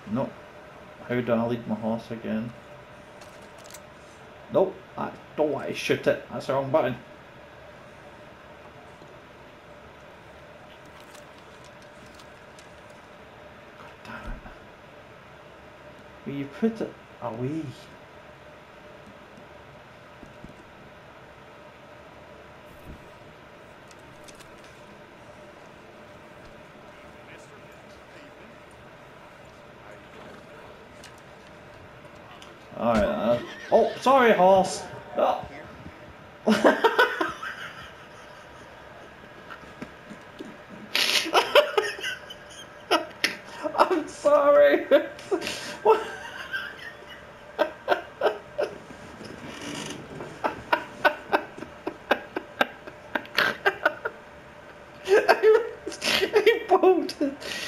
No. How do I lead my horse again? Nope. I don't want to shoot it. That's the wrong button. God damn it. Will you put it away? Alright. Oh, sorry, horse. Oh. I'm sorry. What? He bolted.